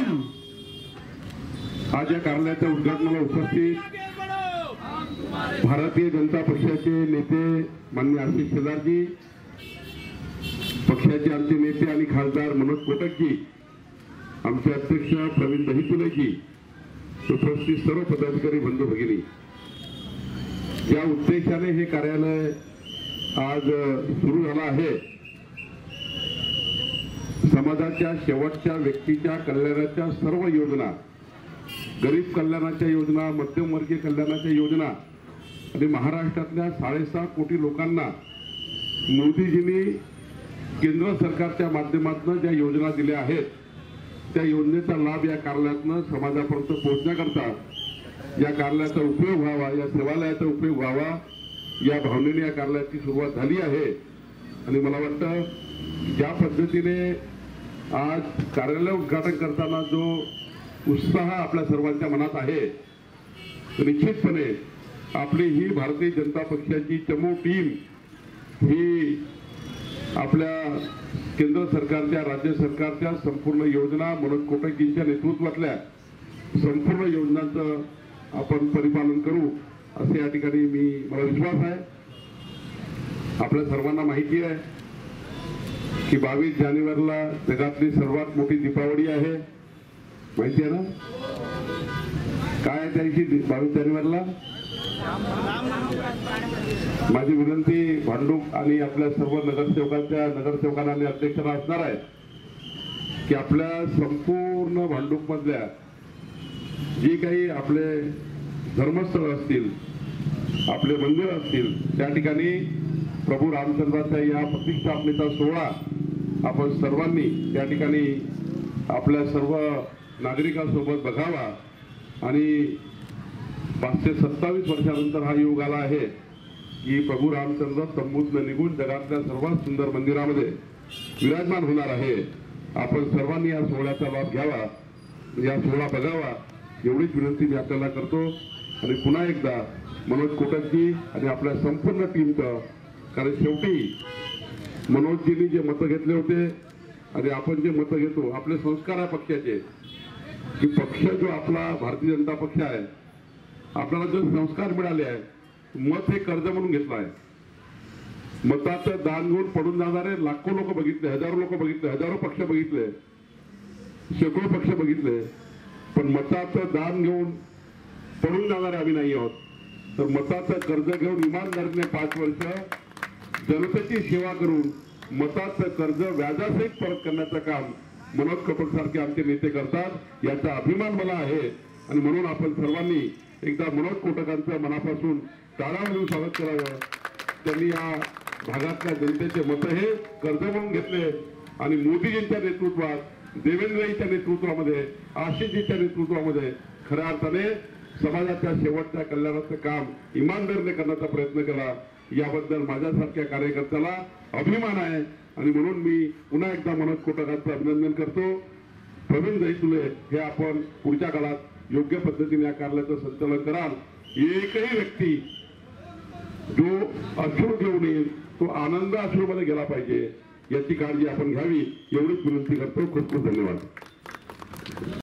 आज या कार्यालयाच्या उद्घाटनाला उपस्थित भारतीय जनता पक्षाचे नेते माननीय आशिष शेलारजी, पक्षाचे आमचे नेते आणि खासदार मनोज कोटकजी, आमचे अध्यक्ष प्रवीण दहिफुलेजी, उपस्थित सर्व पदाधिकारी बंधू भगिनी, या उद्देशाने हे कार्यालय आज सुरू झालं आहे. समाजाच्या शेवटच्या व्यक्तीच्या कल्याणाच्या सर्व योजना, गरीब कल्याणाच्या योजना, मध्यमवर्गीय कल्याणाच्या योजना आणि महाराष्ट्रातल्या 6.5 कोटी लोकांना मोदीजींनी केंद्र सरकारच्या माध्यमातून ज्या योजना दिल्या आहेत त्या योजनेचा लाभ या कार्यालयातून समाजापर्यंत पोहोचण्याकरता या कार्यालयाचा उपयोग व्हावा, या सेवालयाचा उपयोग व्हावा या भावनेने या कार्यालयाची सुरुवात झाली आहे. आणि मला वाटतं ज्या पद्धतीने आज कार्यालय उद्घाटन करताना जो उत्साह आपल्या सर्वांच्या मनात आहे, निश्चितपणे आपली ही भारतीय जनता पक्षाची चमू टीम ही आपल्या केंद्र सरकारच्या, राज्य सरकारच्या संपूर्ण योजना, मनोज कोटकजींच्या नेतृत्वातल्या संपूर्ण योजनांचं आपण परिपालन करू असे या ठिकाणी मला विश्वास आहे. आपल्या सर्वांना माहिती आहे की 22 जानेवारीला जगातली सर्वात मोठी दीपावली आहे. माहिती आहे ना काय आहे त्या दिवशी 22 जानेवारीला? माझी विनंती भांडूप आणि आपल्या सर्व नगरसेवकांना आणि अध्यक्षांना असणार आहे की आपल्या संपूर्ण भांडूप मधल्या जी काही आपले धर्मस्थळ असतील, आपले मंदिर असतील, त्या ठिकाणी प्रभू रामचंद्राच्या या प्रतिष्ठापनेचा सोहळा आपण सर्वांनी त्या ठिकाणी आपल्या सर्व नागरिकांसोबत बघावा. आणि 527 वर्षानंतर हा योग आला आहे की प्रभू रामचंद्र तंबूतनं निघून जगातल्या सर्वात सुंदर मंदिरामध्ये विराजमान होणार आहे. आपण सर्वांनी या सोहळ्याचा लाभ घ्यावा, या सोहळा बघावा एवढीच विनंती मी आपल्याला करतो. आणि पुन्हा एकदा मनोज कोटकजी आणि आपल्या संपूर्ण टीमचं, कारण शेवटी मनोजजींनी जे मतं घेतले होते आणि आपण जे मतं घेतो, आपले संस्कार आहे पक्षाचे की पक्ष जो आपला भारतीय जनता पक्ष आहे, आपल्याला जो संस्कार मिळाले आहे, मत हे कर्ज म्हणून घेतलं आहे. मताचं दान घेऊन पडून जाणारे लाखो लोक बघितले, हजारो लोक बघितले, हजारो पक्ष बघितले, शेकडो पक्ष बघितले, पण मताचं दान घेऊन पडून जाणारे आम्ही नाही आहोत. तर मताचं कर्ज घेऊन इमानदारीने 5 वर्ष जनतेची सेवा करून मताचं कर्ज व्याजासहित परत करण्याचं काम मनोज कोटक सारखे आमचे नेते करतात, याचा अभिमान मला आहे. आणि म्हणून आपण सर्वांनी एकदा मनोज कोटकांचं मनापासून टाळ्या वाजवून स्वागत करावं. त्यांनी या भागातल्या जनतेचे मत हे कर्ज म्हणून घेतले आणि मोदीजींच्या नेतृत्वात, देवेंद्रजींच्या नेतृत्वामध्ये, आशिषजींच्या नेतृत्वामध्ये खऱ्या अर्थाने समाजाच्या शेवटच्या कल्याणाचं काम इमानदारीने करण्याचा प्रयत्न केला. याबद्दल माझ्यासारख्या कार्यकर्त्याला अभिमान आहे. आणि म्हणून मी पुन्हा एकदा मनोज कोटकांचं अभिनंदन करतो. प्रवीण दहिफुले हे आपण पुढच्या काळात योग्य पद्धतीने या कार्यालयाचं संचालन कराल. एकही व्यक्ती जो अश्रू घेऊन येईल तो आनंद अश्रूमध्ये गेला पाहिजे, याची काळजी आपण घ्यावी एवढीच विनंती करतो. खूप खूप धन्यवाद.